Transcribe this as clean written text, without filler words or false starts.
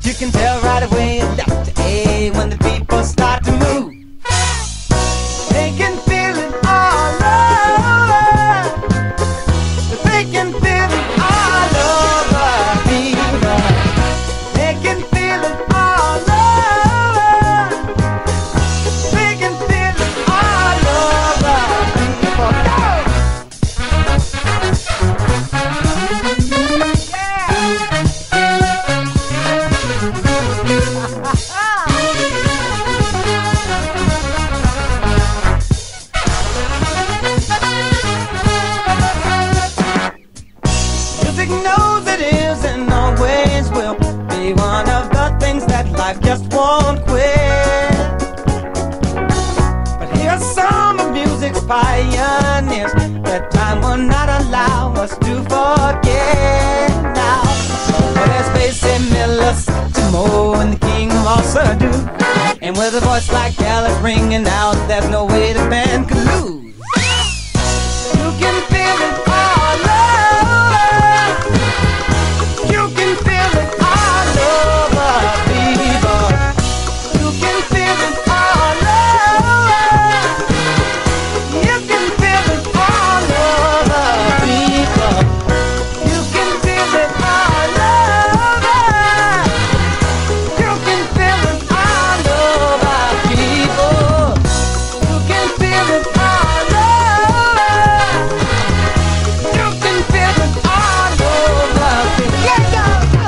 You can tell right away it's Dr. A when the people start to move. They can feel it all over. They can feel it all over, fever. They can feel it all over. They can feel it all over, fever. Music knows it is and always will be one of the things that life just won't quit. But here's some of music's pioneers that time will not allow us to forget now. Well, there's Basie Miller, Timo, and the king of all Surdu. And with a voice like Gallup ringing out, there's no way the band could lose. You can feel it all over. You can feel it all over, people. You can feel it all over. You can feel it all over, people. You can feel it all over. You can feel it all over, people. You can feel it all over. You can feel it all over, people. Yeah, go, go.